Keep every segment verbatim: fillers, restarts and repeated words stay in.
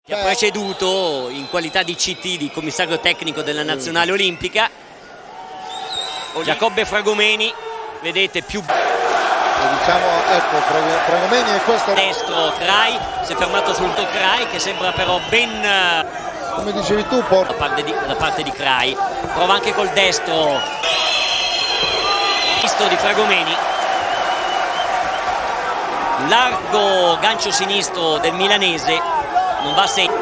Che ha preceduto in qualità di C T, di commissario tecnico della nazionale olimpica. Giacobbe Fragomeni, vedete, più diciamo, ecco, Fragomeni e questo destro. Crai si è fermato sul Crai, che sembra però ben, come dicevi tu, porta da parte di, da parte di Crai. Prova anche col destro destro di Fragomeni. Largo gancio sinistro del milanese, non va a segno.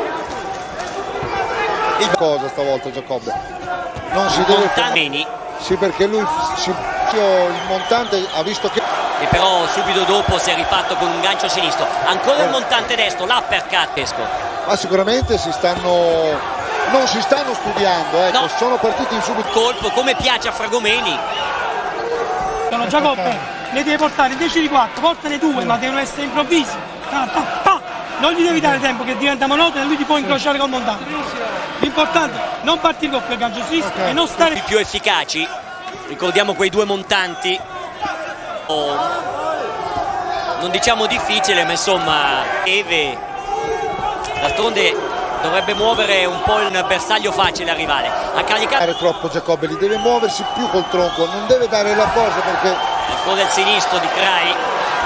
Il cosa stavolta Giacobbe non si deve Montani. Sì, perché lui si, il montante ha visto che e però subito dopo si è rifatto con un gancio sinistro. Ancora il montante destro, l'uppercut. Ma sicuramente si stanno non si stanno studiando, ecco, no. Sono partiti in subito colpo come piace a Fragomeni. Sono Giacobbe, ne devi portare dieci di quattro, portane due, ma devono essere improvvisi. Pa, pa, pa. Non gli devi dare tempo che diventa monotono e lui ti può incrociare col montante. L'importante è non partire con quel gancio sinistro okay. E non stare i più efficaci. Ricordiamo quei due montanti. Oh, non diciamo difficile, ma insomma deve, d'altronde dovrebbe muovere un po' il bersaglio facile al rivale. A caricare troppo Giacobbe, li deve muoversi più col tronco, non deve dare la cosa perché ancora il sinistro di Crai.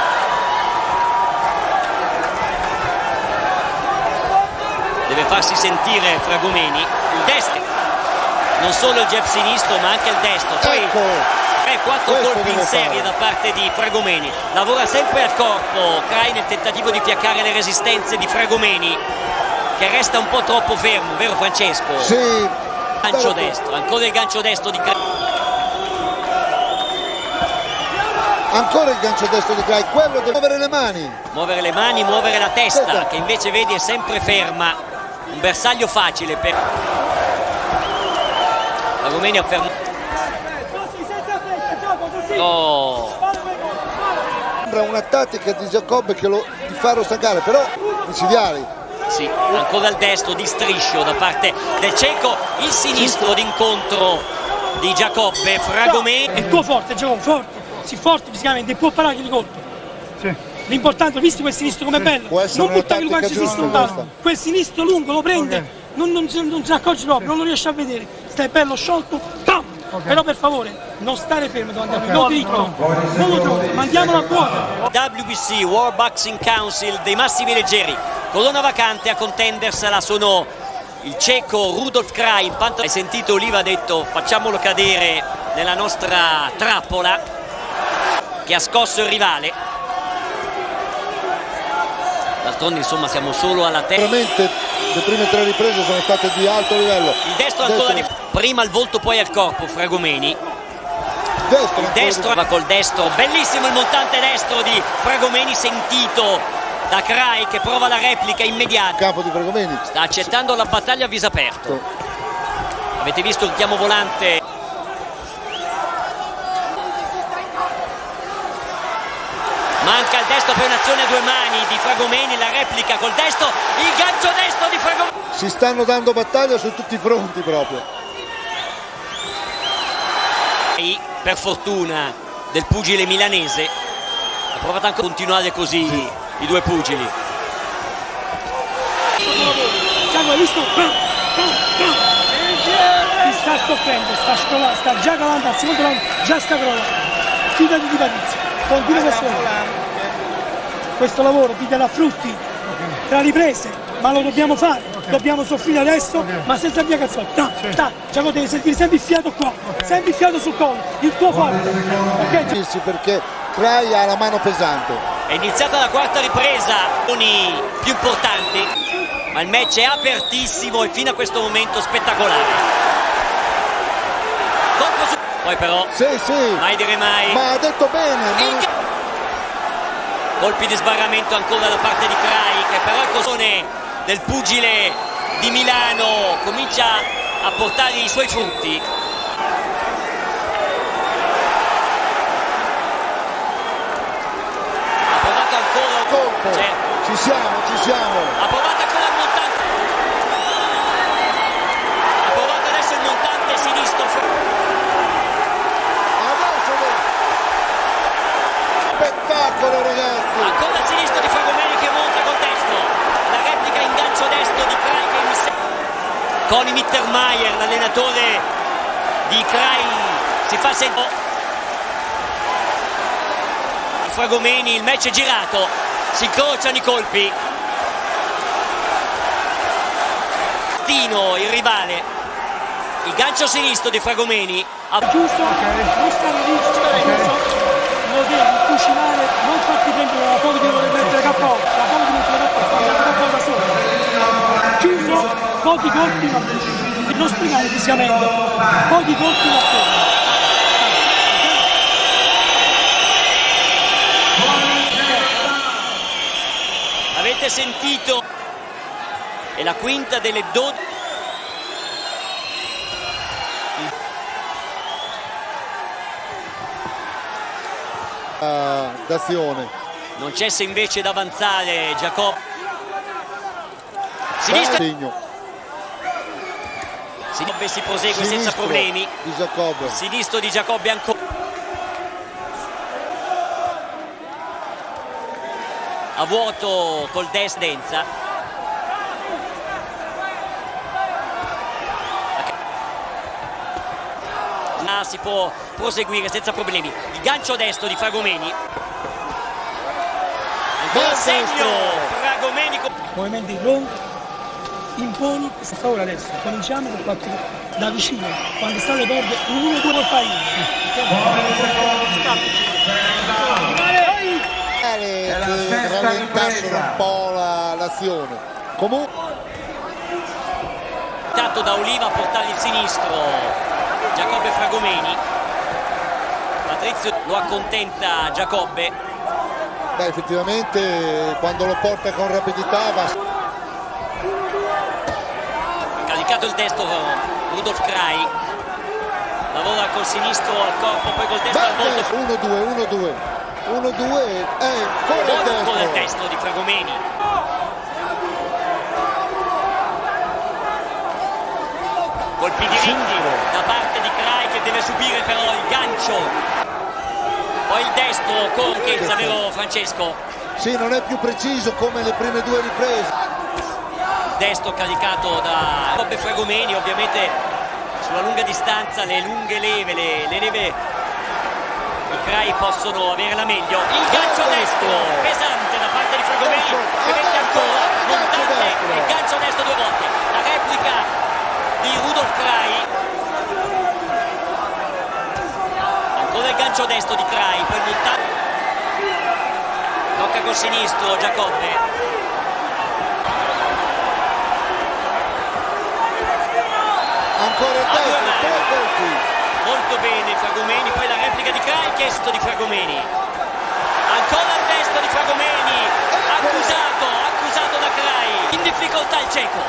Deve farsi sentire Fragomeni. Il destro, non solo il jab sinistro ma anche il destro. Poi ecco. tre quattro colpi in serie da parte di Fragomeni. Lavora sempre al corpo Crai nel tentativo di fiaccare le resistenze di Fragomeni, che resta un po' troppo fermo, vero Francesco? Sì. Gancio destro, ancora il gancio destro di Crai. Ancora il gancio destro di Crai, quello deve muovere le mani. Muovere le mani, muovere la testa, che invece vedi è sempre ferma. Un bersaglio facile per Fragomeni ha fermato. Oh. Sembra una tattica di Giacobbe che lo, di farlo staccare, però micidiali. Sì, ancora il destro di striscio da parte del ceco, il sinistro d'incontro di Giacobbe. Fragomeni è tuo forte, Giacobbe, forte, si forte fisicamente, può parare di colpo. Sì. L'importante, visto quel sinistro com'è bello, non buttare il gancio sinistro lontano, quel sinistro lungo lo prende, okay. non, non, non si accorge proprio, non lo riesce a vedere, stai bello sciolto, pam! Okay. Però per favore non stare fermo davanti a lui, non dico, no. Mandiamolo a quota. W B C, World Boxing Council dei massimi leggeri, colonna vacante. A contendersela sono il ceco Rudolf Crai in pantalone. Hai sentito Oliva ha detto facciamolo cadere nella nostra trappola, che ha scosso il rivale. D'altronde insomma siamo solo alla terza. Veramente le prime tre riprese sono state di alto livello. Il destro ancora di... prima al volto poi al corpo Fragomeni. Destro, il destro va col destro, bellissimo il montante destro di Fragomeni, sentito da Crai che prova la replica immediata. Campo di Fragomeni sta accettando la battaglia a viso aperto. Avete visto il chiamo volante? Manca il destro per un'azione a due mani di Fragomeni, la replica col destro, il gancio destro di Fragomeni. Si stanno dando battaglia su tutti i fronti proprio. E per fortuna del pugile milanese ha provato anche a continuare così sì. I due pugili. Hai visto? Ti sta soffrendo, sta scolando, sta già calando al secondo round, già sta crollando. Fidati di Patrizio, continua questo lavoro. Questo lavoro ti darà frutti tra riprese, ma lo dobbiamo fare, okay. Dobbiamo soffrire adesso, okay. Ma senza via cazzotti. Ta, sì. ta, Giacomo devi sentire sempre il fiato qua, okay. Sempre il fiato sul collo, il tuo forte. Okay. Perché Crai ha la mano pesante. È iniziata la quarta ripresa, con i più importanti, ma il match è apertissimo e fino a questo momento spettacolare. Su... Poi però, sì, sì. Mai dire mai. Ma ha detto bene. Il... Colpi di sbarramento ancora da parte di Crai, che però il cosone del pugile di Milano comincia a portare i suoi frutti. Ha provato ancora un colpo. Ci siamo, ci siamo. Ha provato ancora il montante. Ha provato adesso il montante sinistro. Spettacolo, ragazzi. Ancora il sinistro di Fragomeni che monta col destro, la replica in gancio destro di Conny Mittermeier, l'allenatore di Crai, si fa sentire. Fragomeni, il match è girato, si incrociano i colpi. Tino, il rivale, il gancio sinistro di Fragomeni. Giusto, non stare lì, lo devi cucinare, non farti prendere la foto di mettere K O, la foto di mettere K O, fare K O da solo. Chiuso, pochi colpi ma non spiegare fisicamente, pochi colpi ma fermo. Avete sentito? È la quinta delle dodici. Uh, d'azione. Non cessa invece da avanzare Giacobbe. Sinistra. Giacobbe si prosegue Sinistro senza problemi. Di Giacobbe. Sinistro di Giacobbe ancora. A vuoto col destro Denza. Ma si può proseguire senza problemi. Il gancio destro di Fragomeni. Buon segno! Fragomeni. Movimenti long, imponi, sta ora adesso. Cominciamo con quattro da vicino. Quando sta le perde, un uno due col paese. Rallentassero un po' l'azione. Comunque tanto da Oliva a portargli il sinistro Giacobbe Fragomeni. Patrizio lo accontenta Giacobbe. Beh, effettivamente quando lo porta con rapidità va. Caricato il destro Rudolf Crai, lavora col sinistro al corpo, poi col destro al volto. uno due uno due uno due e ancora il destro. Ancora il destro di Fragomeni. Colpi diritti da parte di Crai che deve subire però il gancio. Poi il destro con Chezza, vero Francesco? Sì, non è più preciso come le prime due riprese. Destro caricato da Giacobbe Fragomeni, ovviamente sulla lunga distanza le lunghe leve, le, le leve i Crai possono avere la meglio. Il gancio destro pesante da parte di Fragomeni che mette ancora montante il gancio destro due volte. La replica di Rudolf Crai. Ancora il gancio destro di Crai, poi montante. Tocca col sinistro Giacobbe. Ancora il destro, tre colpi. Molto bene Fragomeni, poi la replica di Crai, chiesto di Fragomeni. Ancora il destro di Fragomeni, accusato, accusato da Crai. In difficoltà il ceco.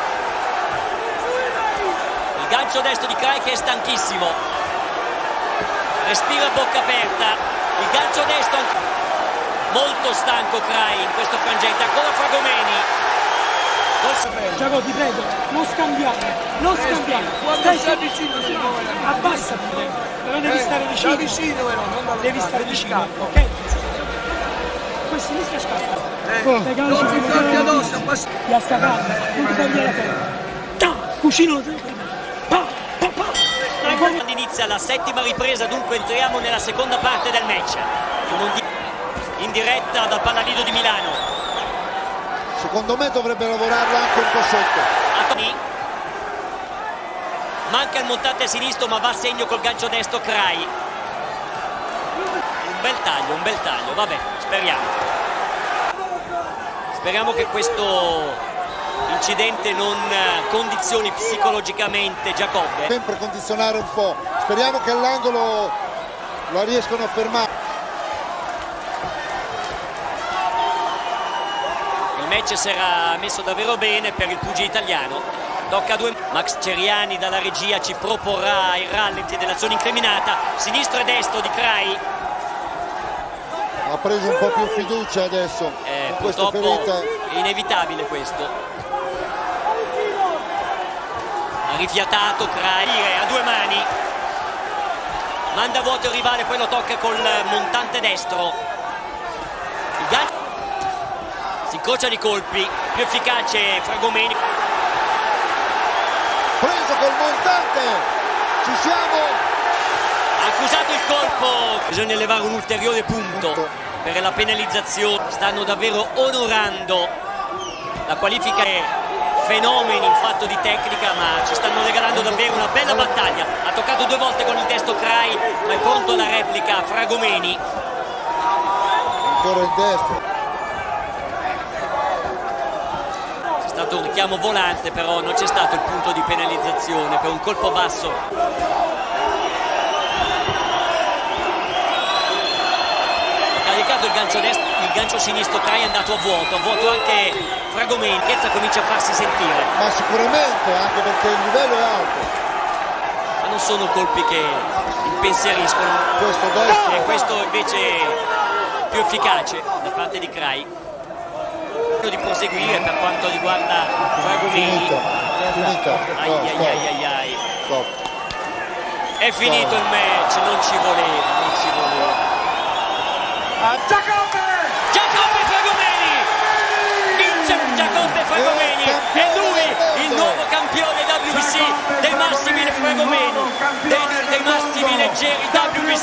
Il gancio destro di Crai che è stanchissimo. Respira a bocca aperta. Il gancio destro molto stanco Crai in questo frangente. Ancora Fragomeni. Giacomo, ti prego, non scambiare, non scambiare. Stai sta vicino, abbassati, però devi stare vicino. vicino, non devi stare vicino, ok? Poi sinistra scappa. Stai calci, ti fai addosso, ti sta calma, non ti togli la ferma. Cucino sempre. Pa, pa, pa. Quando inizia la settima ripresa, dunque entriamo nella seconda parte del match. In diretta dal Palalido di Milano. Secondo me dovrebbe lavorarla anche un po' sotto. Manca il montante a sinistro ma va a segno col gancio destro Crai. Un bel taglio, un bel taglio, vabbè, speriamo. Speriamo che questo incidente non condizioni psicologicamente Giacobbe. Sempre condizionare un po', speriamo che all'angolo la riescano a fermare. Il match si era messo davvero bene per il pugile italiano. Tocca a due. Max Ceriani dalla regia ci proporrà il rallenti dell'azione incriminata. Sinistro e destro di Crai. Ha preso un po' più fiducia adesso. Eh, questa ferita è inevitabile questo. Ha rifiatato Crai a due mani. Manda a vuoto il rivale, poi lo tocca col montante destro. Il gancio. Si incrociano i colpi, più efficace Fragomeni. preso col montante, ci siamo. Ha accusato il colpo, bisogna elevare un ulteriore punto, punto per la penalizzazione. Stanno davvero onorando la qualifica, fenomeni in fatto di tecnica, ma ci stanno regalando davvero una bella battaglia. Ha toccato due volte con il destro Crai, ma è pronto alla replica Fragomeni. Ancora il destro. C'è stato un richiamo volante, però non c'è stato il punto di penalizzazione per un colpo basso. Ha caricato il gancio destro, il gancio sinistro, Crai è andato a vuoto, a vuoto anche Fragomeni, che comincia a farsi sentire. Ma sicuramente, anche perché il livello è alto. Ma non sono colpi che impensieriscono. Questo destro. E questo invece più efficace da parte di Crai. Di proseguire per quanto riguarda Fragomeni. Finito, finito. Ai No, ai stop. ai ai ai. Stop. È finito stop. Il match, non ci voleva, non ci voleva. A Giacobbe! Giacobbe Fragomeni! Vince Giacobbe Fragomeni! È lui il nuovo campione W B C dei massimi Fragomeni, dei, dei massimi leggeri W B C.